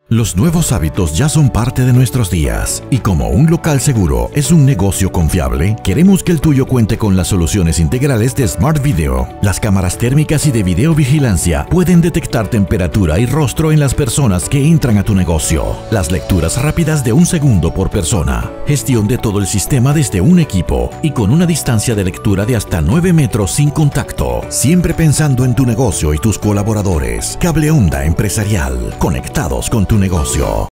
Los nuevos hábitos ya son parte de nuestros días y como un local seguro es un negocio confiable, queremos que el tuyo cuente con las soluciones integrales de Smart Video. Las cámaras térmicas y de videovigilancia pueden detectar temperatura y rostro en las personas que entran a tu negocio. Las lecturas rápidas de 1 segundo por persona. Gestión de todo el sistema desde un equipo y con una distancia de lectura de hasta 9 metros sin contacto. Siempre pensando en tu negocio y tus colaboradores. Cable Onda Empresarial. Conectados con tu negocio.